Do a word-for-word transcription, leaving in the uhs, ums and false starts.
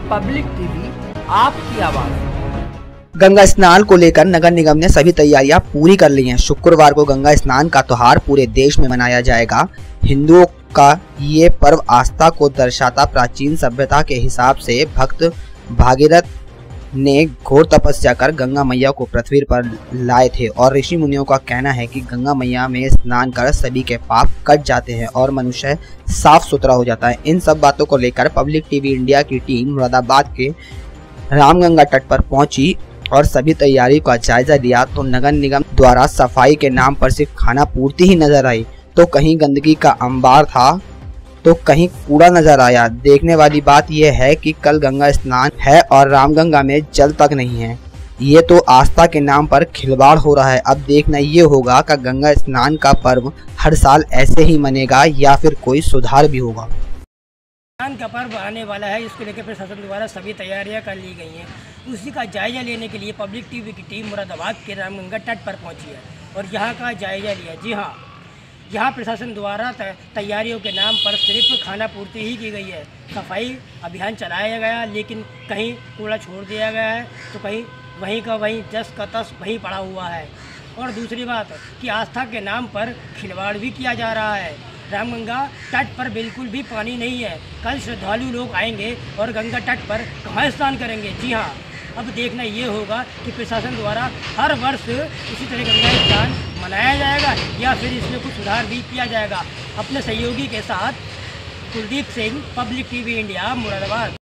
Public TV आपकी आवाज। गंगा स्नान को लेकर नगर निगम ने सभी तैयारियां पूरी कर ली हैं। शुक्रवार को गंगा स्नान का त्योहार पूरे देश में मनाया जाएगा। हिंदुओं का ये पर्व आस्था को दर्शाता। प्राचीन सभ्यता के हिसाब से भक्त भागीरथ ने घोर तपस्या कर गंगा मैया को पृथ्वी पर लाए थे और ऋषि मुनियों का कहना है कि गंगा मैया में स्नान कर सभी के पाप कट जाते हैं और मनुष्य साफ सुथरा हो जाता है। इन सब बातों को लेकर पब्लिक टीवी इंडिया की टीम मुरादाबाद के रामगंगा तट पर पहुंची और सभी तैयारी का जायजा लिया तो नगर निगम द्वारा सफाई के नाम पर सिर्फ खाना पूर्ति ही नजर आई, तो कहीं गंदगी का अंबार था तो कहीं कूड़ा नजर आया। देखने वाली बात यह है कि कल गंगा स्नान है और रामगंगा में जल तक नहीं है। ये तो आस्था के नाम पर खिलवाड़ हो रहा है। अब देखना ये होगा कि गंगा स्नान का पर्व हर साल ऐसे ही मनेगा या फिर कोई सुधार भी होगा। स्नान का पर्व आने वाला है, इसको लेकर प्रशासन द्वारा सभी तैयारियां कर ली गई हैं। उसी का जायजा लेने के लिए पब्लिक टीवी की टीम मुरादाबाद के रामगंगा तट पर पहुंची है और यहां का जायजा लिया। जी हां, यहाँ प्रशासन द्वारा तैयारियों के नाम पर सिर्फ खाना पूर्ति ही की गई है। सफाई अभियान चलाया गया, लेकिन कहीं कूड़ा छोड़ दिया गया है तो कहीं वहीं का वहीं जस का तस वहीं पड़ा हुआ है। और दूसरी बात कि आस्था के नाम पर खिलवाड़ भी किया जा रहा है। रामगंगा तट पर बिल्कुल भी पानी नहीं है। कल श्रद्धालु लोग आएंगे और गंगा तट पर कहाँ स्नान करेंगे। जी हाँ, अब देखना ये होगा कि प्रशासन द्वारा हर वर्ष इसी तरह गंगा स्नान मनाया जाएगा या फिर इसमें कुछ सुधार भी किया जाएगा। अपने सहयोगी के साथ Kuldeep Singh, public TV India, Moradabad.